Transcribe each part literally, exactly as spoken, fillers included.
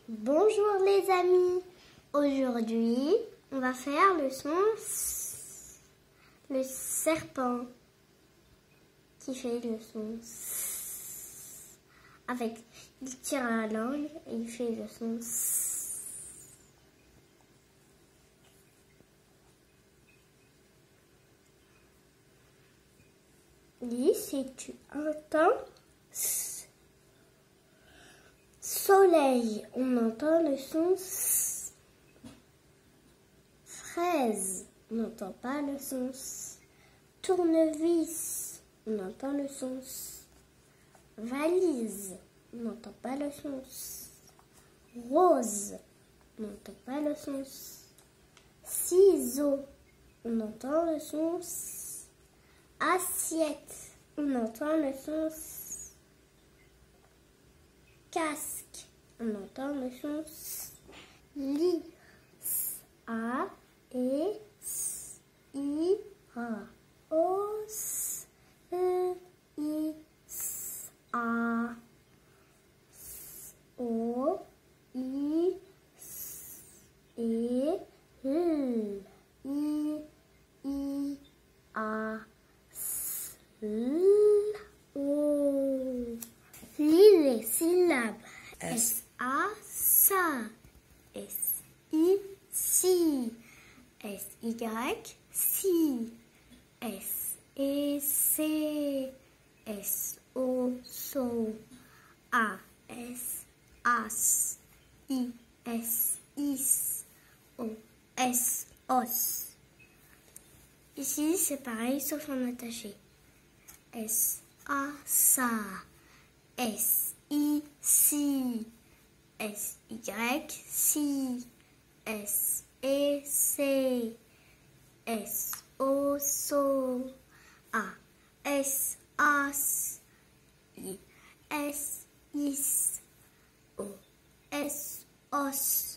Bonjour les amis, aujourd'hui on va faire le son S, le serpent qui fait le son S. Avec, il tire la langue et il fait le son S. Dis si tu entends S. Soleil, on entend le son S. Fraise, on n'entend pas le son S. Tournevis, on entend le son S. Valise, on n'entend pas le son S. Rose, on n'entend pas le son S. Ciseaux, on entend le son S. Assiette, on entend le son S. Casque, on entend le son S. Lit, S, A, E, S, I, A, O, S, E, I, S, A, S, O, I, S, E, L, I, I, A, S, L, O. Lis les syllabes. S, A, ça. S, I, si. S, Y, si. S, E, C. S, O, so. A, S, as. I, S, is. O, S, os. Ici, c'est pareil, sauf en attaché. S, A, ça. S, I, si. S, Y, si. S, E, C. S, O, so. A, S, as. I, S, is. O, S, os.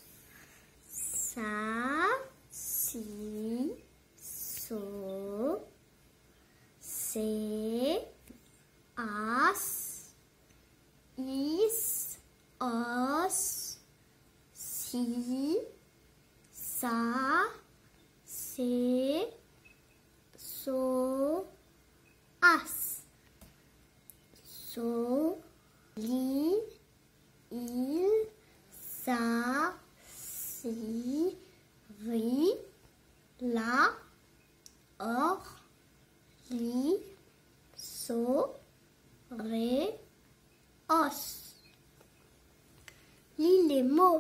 Sa, si, so. Se, as. Is, os, si, sa, se, so, as. So, li, il, sa, si, ri, la, or, li, so, ré, os. Lis les mots.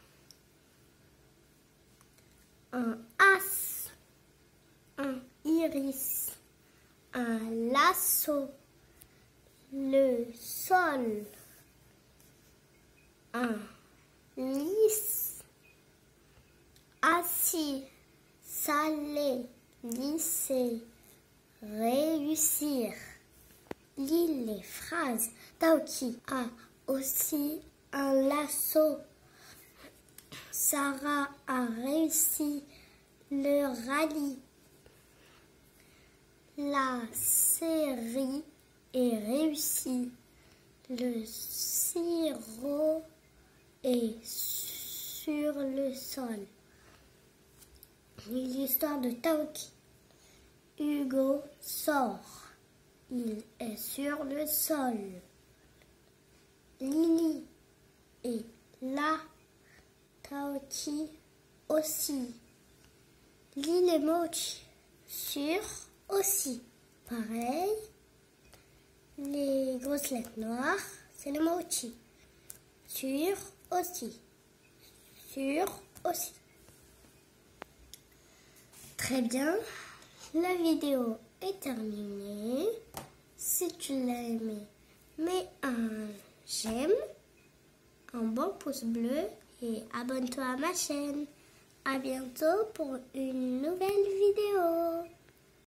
Un as, un iris, un lasso, le sol, un lys, assis, salé, lycée, réussir. Lis les phrases. Taoki a aussi un lasso. Sarah a réussi le rallye. La série est réussie. Le sirop est sur le sol. L'histoire de Taoki. Hugo sort. Il est sur le sol. Lily est là. Taoki aussi. Lis les mots sur aussi. Pareil. Les grosses lettres noires, c'est le mot chi. Sur aussi. Sur aussi. Très bien. La vidéo est terminée. Si tu l'as aimé, mets un j'aime, un bon pouce bleu et abonne-toi à ma chaîne. À bientôt pour une nouvelle vidéo.